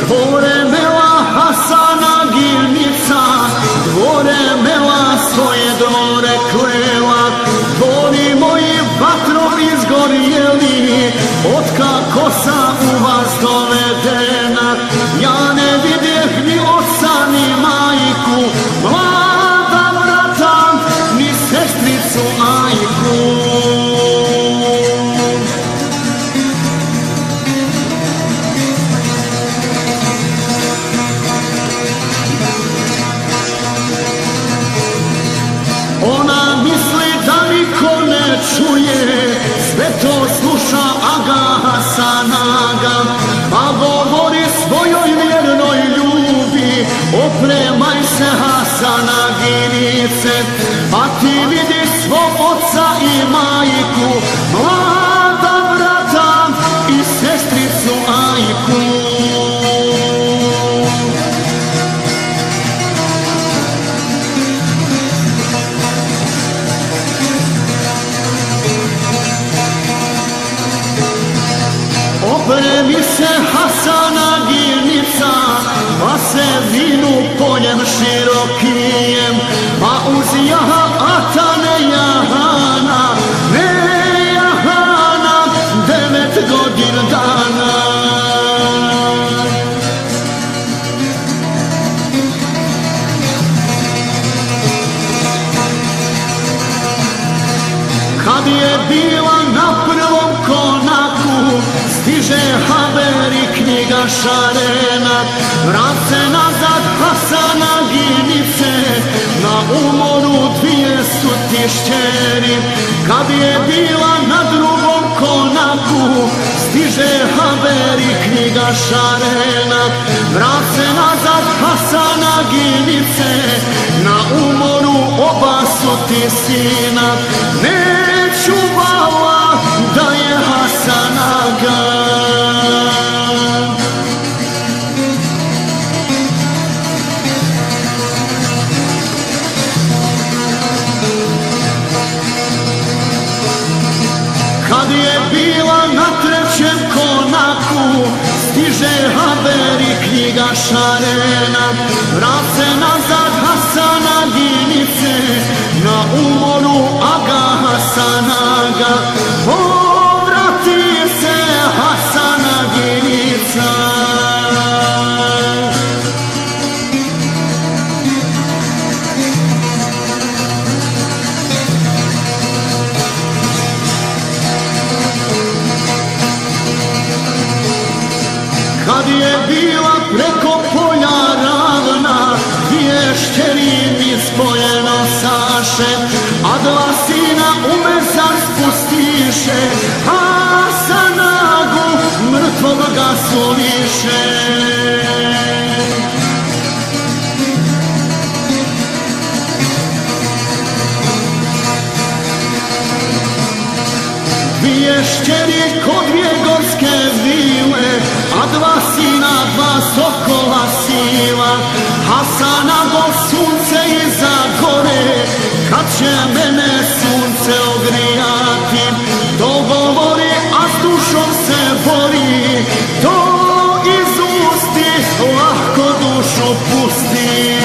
Dvore mela Hasana Girnica, dvore mela svoje dvore klela, dvori moji vatrom izgorjeli, otkako sam u vas dovedena. Ja ne vidjeh ni oca ni majku, mlada brata, ni sestricu Ajku. Ona misli da niko ne čuje, sve to sluša Aga Hasanaga, pa govori svojoj vjernoj ljubi, opremaj se Hasanaginice, pa ti vidi svog oca i majku, mlada brata i sestricu Ajku. Opremi se Hasanagirnica, pa se vinu poljem širokijem, pa uz jaha Atane Jahana, ne Jahana, 9 godina dana. Kad je bila na prvom konaku, stiže haber i knjiga šarena, vrat se nazad Hasanaginice, na umoru 2 su ti šćeri. Kad je bila na drugom konaku, stiže haber i knjiga šarena, vrat se nazad Hasanaginice, na umoru oba su ti sina. Neću vala da je Hasanaga. Kad je bila na trećem konaku, stiže haber i knjiga šarena, vrat se nazad Hasanaginice, na umoru Aga Hasanaga, povrati se Hasanaginica. Kad je bila preko polja ravna, 2 šćeri mi spojeno saše, a 2 sina u mezar spustiše, Hasanagu mrtvog ga suliše. Dvije šćeri kod 2 gorske vile, a 2 sina, 2 sokola sila. Hasanago sunce iza gore, kad će mene sunce ogrijati, to govori, a s dušom se bori, to iz usti lahko dušu pusti.